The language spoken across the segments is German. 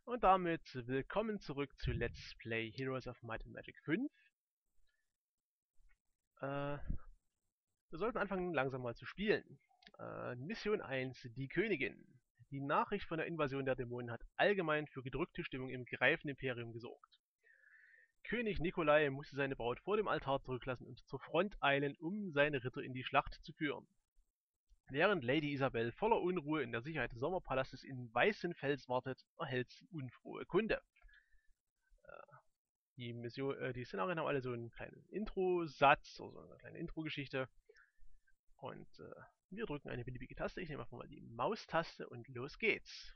Und damit willkommen zurück zu Let's Play Heroes of Might and Magic 5. Wir sollten anfangen langsam mal zu spielen. Mission 1, die Königin. Die Nachricht von der Invasion der Dämonen hat allgemein für gedrückte Stimmung im Greifenimperium gesorgt. König Nikolai musste seine Braut vor dem Altar zurücklassen und zur Front eilen, um seine Ritter in die Schlacht zu führen. Während Lady Isabel voller Unruhe in der Sicherheit des Sommerpalastes in Weißenfels wartet, erhält sie unfrohe Kunde. Die Szenarien haben alle so einen kleinen Intro-Satz, also eine kleine Intro-Geschichte. Und wir drücken eine beliebige Taste. Ich nehme einfach mal die Maustaste und los geht's.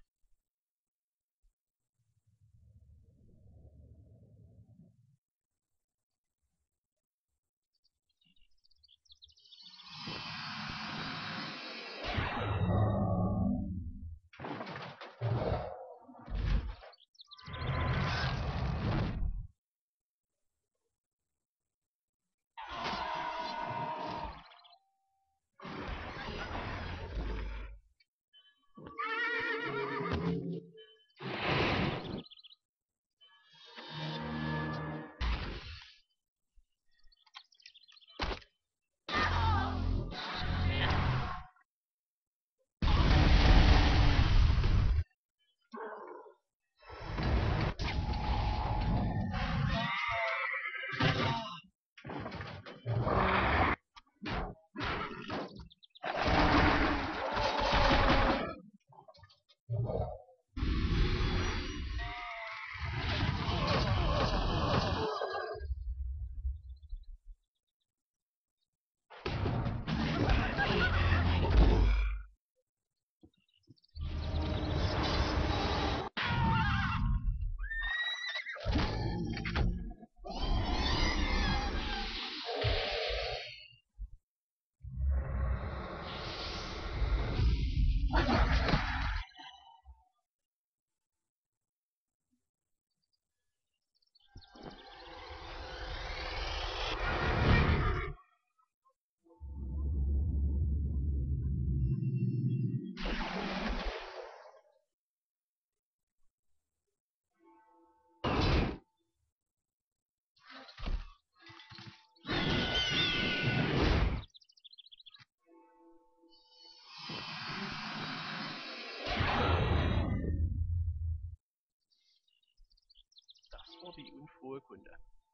Das war die unfrohe Kunde.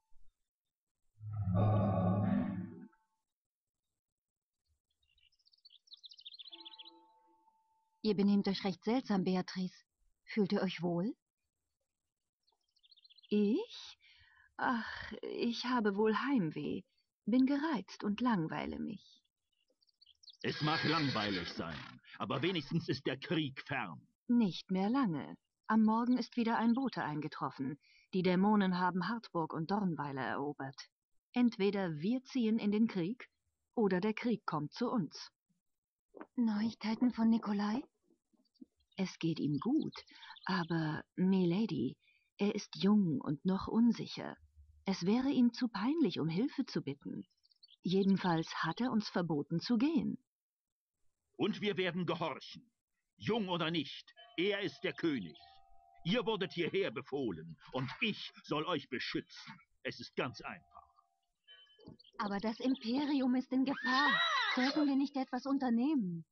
Ihr benehmt euch recht seltsam, Beatrice. Fühlt ihr euch wohl? Ich? Ach, ich habe wohl Heimweh. Bin gereizt und langweile mich. Es mag langweilig sein, aber wenigstens ist der Krieg fern. Nicht mehr lange. Am Morgen ist wieder ein Bote eingetroffen. Die Dämonen haben Hartburg und Dornweiler erobert. Entweder wir ziehen in den Krieg, oder der Krieg kommt zu uns. Neuigkeiten von Nikolai? Es geht ihm gut, aber, Milady, er ist jung und noch unsicher. Es wäre ihm zu peinlich, um Hilfe zu bitten. Jedenfalls hat er uns verboten zu gehen. Und wir werden gehorchen. Jung oder nicht, er ist der König. Ihr wurdet hierher befohlen und ich soll euch beschützen. Es ist ganz einfach. Aber das Imperium ist in Gefahr. Sollten wir nicht etwas unternehmen?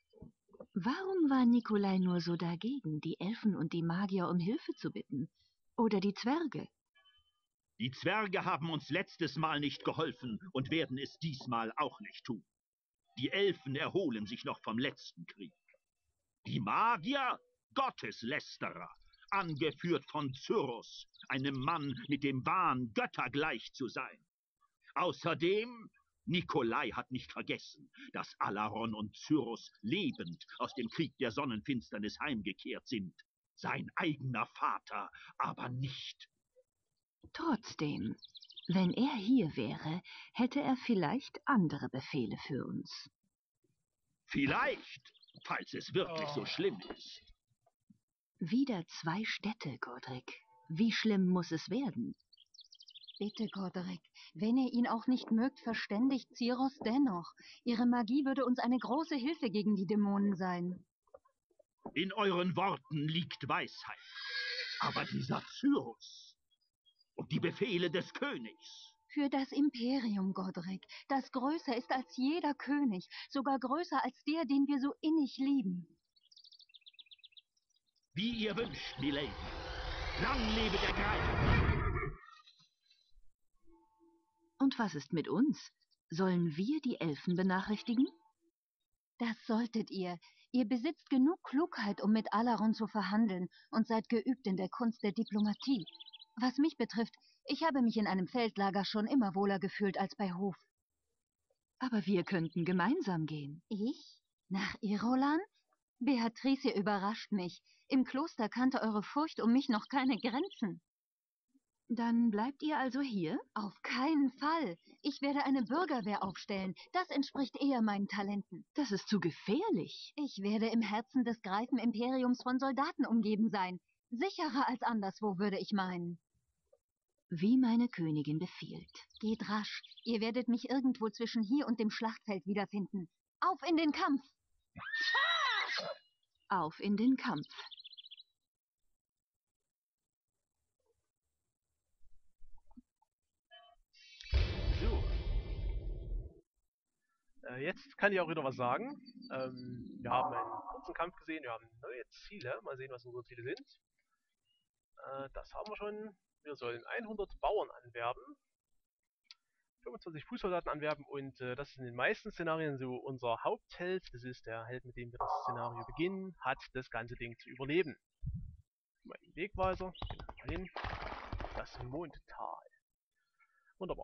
Warum war Nikolai nur so dagegen, die Elfen und die Magier um Hilfe zu bitten? Oder die Zwerge? Die Zwerge haben uns letztes Mal nicht geholfen und werden es diesmal auch nicht tun. Die Elfen erholen sich noch vom letzten Krieg. Die Magier, Gotteslästerer, angeführt von Cyrus, einem Mann mit dem Wahn, göttergleich zu sein. Außerdem, Nikolai hat nicht vergessen, dass Alaron und Cyrus lebend aus dem Krieg der Sonnenfinsternis heimgekehrt sind. Sein eigener Vater aber nicht. Trotzdem, wenn er hier wäre, hätte er vielleicht andere Befehle für uns. Vielleicht, falls es wirklich so schlimm ist. Wieder 2 Städte, Godric. Wie schlimm muss es werden? Bitte, Godric, wenn ihr ihn auch nicht mögt, verständigt Cyrus dennoch. Ihre Magie würde uns eine große Hilfe gegen die Dämonen sein. In euren Worten liegt Weisheit. Aber dieser Cyrus und die Befehle des Königs. Für das Imperium, Godric, das größer ist als jeder König, sogar größer als der, den wir so innig lieben. Wie ihr wünscht, Milady. Lang lebe der Greif! Und was ist mit uns? Sollen wir die Elfen benachrichtigen? Das solltet ihr. Ihr besitzt genug Klugheit, um mit Alaron zu verhandeln und seid geübt in der Kunst der Diplomatie. Was mich betrifft, ich habe mich in einem Feldlager schon immer wohler gefühlt als bei Hof. Aber wir könnten gemeinsam gehen. Ich? Nach Irolan? Beatrice, ihr überrascht mich. Im Kloster kannte eure Furcht um mich noch keine Grenzen. Dann bleibt ihr also hier? Auf keinen Fall. Ich werde eine Bürgerwehr aufstellen. Das entspricht eher meinen Talenten. Das ist zu gefährlich. Ich werde im Herzen des Greifenimperiums von Soldaten umgeben sein. Sicherer als anderswo, würde ich meinen. Wie meine Königin befiehlt. Geht rasch. Ihr werdet mich irgendwo zwischen hier und dem Schlachtfeld wiederfinden. Auf in den Kampf! Auf in den Kampf. So. Jetzt kann ich auch wieder was sagen. Wir haben einen kurzen Kampf gesehen, wir haben neue Ziele. Mal sehen, was unsere Ziele sind. Das haben wir schon. Wir sollen 100 Bauern anwerben, 25 Fußsoldaten anwerben und das ist in den meisten Szenarien so. Unser Hauptheld, das ist der Held, mit dem wir das Szenario beginnen, hat das ganze Ding zu überleben. Mal den Wegweiser, mal hin. Das Mondtal. Wunderbar.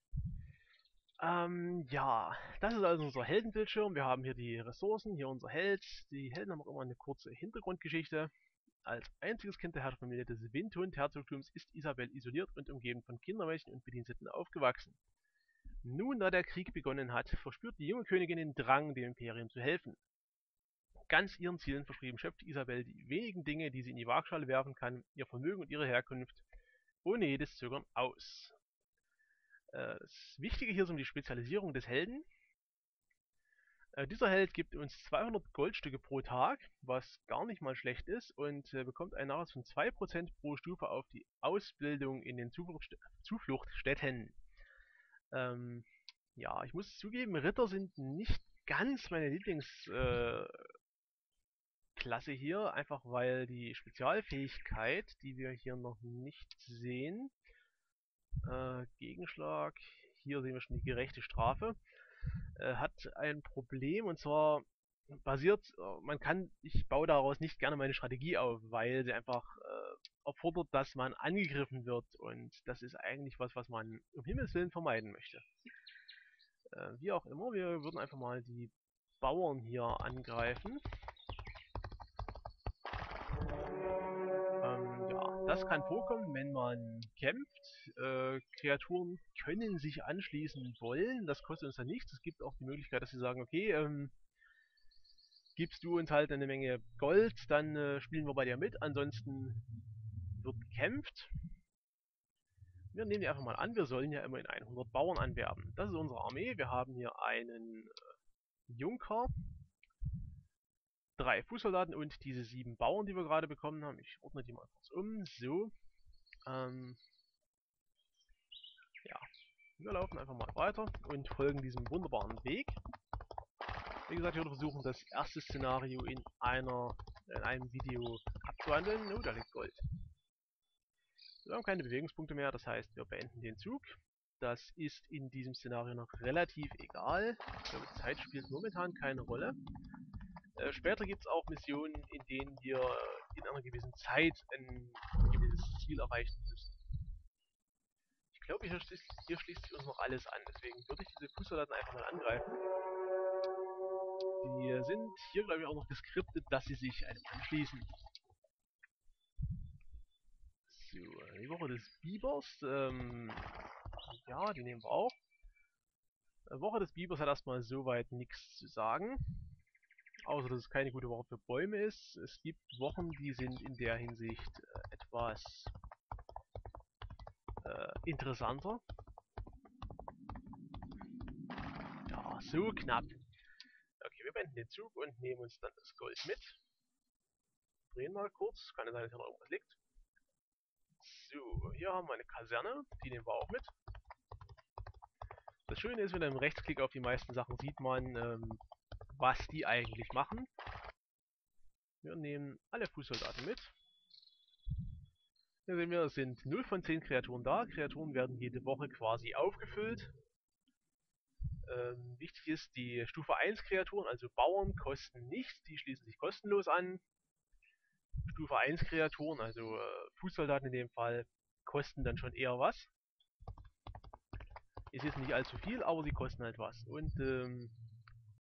Ja, das ist also unser Heldenbildschirm. Wir haben hier die Ressourcen, hier unser Held. Die Helden haben auch immer eine kurze Hintergrundgeschichte. Als einziges Kind der Herrscherfamilie des Windhund-Herzogtums ist Isabel isoliert und umgeben von Kindermädchen und Bediensteten aufgewachsen. Nun, da der Krieg begonnen hat, verspürt die junge Königin den Drang, dem Imperium zu helfen. Ganz ihren Zielen verschrieben schöpft Isabel die wenigen Dinge, die sie in die Waagschale werfen kann, ihr Vermögen und ihre Herkunft, ohne jedes Zögern aus. Das Wichtige hier ist um die Spezialisierung des Helden. Dieser Held gibt uns 200 Goldstücke pro Tag, was gar nicht mal schlecht ist, und bekommt einen Nachlass von 2% pro Stufe auf die Ausbildung in den Zufluchtsstätten. Ja, ich muss zugeben, Ritter sind nicht ganz meine Lieblingsklasse hier, einfach weil die Spezialfähigkeit, die wir hier noch nicht sehen, Gegenschlag, hier sehen wir schon die gerechte Strafe, hat ein Problem, und zwar basiert, ich baue daraus nicht gerne meine Strategie auf, weil sie einfach erfordert, dass man angegriffen wird, und das ist eigentlich was man um Himmels Willen vermeiden möchte. Wie auch immer, wir würden einfach mal die Bauern hier angreifen. Ja, das kann vorkommen, wenn man kämpft. Kreaturen können sich anschließen wollen, das kostet uns dann nichts. Es gibt auch die Möglichkeit, dass sie sagen, okay, gibst du uns halt eine Menge Gold, dann spielen wir bei dir mit, ansonsten wird gekämpft. Wir nehmen die einfach mal an, wir sollen ja immerhin 100 Bauern anwerben. Das ist unsere Armee, wir haben hier einen Junker, 3 Fußsoldaten und diese 7 Bauern, die wir gerade bekommen haben. Ich ordne die mal kurz um, so. Ja, wir laufen einfach mal weiter und folgen diesem wunderbaren Weg. Wie gesagt, ich würde versuchen, das erste Szenario in einem Video abzuhandeln. Oh, da liegt Gold. Wir haben keine Bewegungspunkte mehr, das heißt, wir beenden den Zug. Das ist in diesem Szenario noch relativ egal. Ich glaube, Zeit spielt momentan keine Rolle. Später gibt es auch Missionen, in denen wir in einer gewissen Zeit ein gewisses Ziel erreichen müssen. Ich glaube, hier schließt sich uns noch alles an, deswegen würde ich diese Fußsoldaten einfach mal angreifen. Die sind hier, glaube ich, auch noch geskriptet, dass sie sich einem anschließen. So, die Woche des Bibers, ja, die nehmen wir auch. Woche des Bibers hat erstmal soweit nichts zu sagen. Außer, dass es keine gute Woche für Bäume ist. Es gibt Wochen, die sind in der Hinsicht etwas interessanter. Ja, so knapp. Okay, wir beenden den Zug und nehmen uns dann das Gold mit. Drehen mal kurz. Kann ja sein, dass hier noch irgendwas liegt. So, hier haben wir eine Kaserne, die nehmen wir auch mit. Das Schöne ist, mit einem Rechtsklick auf die meisten Sachen sieht man, was die eigentlich machen. Wir nehmen alle Fußsoldaten mit. Hier sehen wir, es sind 0 von 10 Kreaturen da. Kreaturen werden jede Woche quasi aufgefüllt. Wichtig ist, die Stufe 1 Kreaturen, also Bauern, kosten nichts. Die schließen sich kostenlos an. Stufe 1 Kreaturen, also Fußsoldaten in dem Fall, kosten dann schon eher was. Ist jetzt nicht allzu viel, aber sie kosten halt was. Und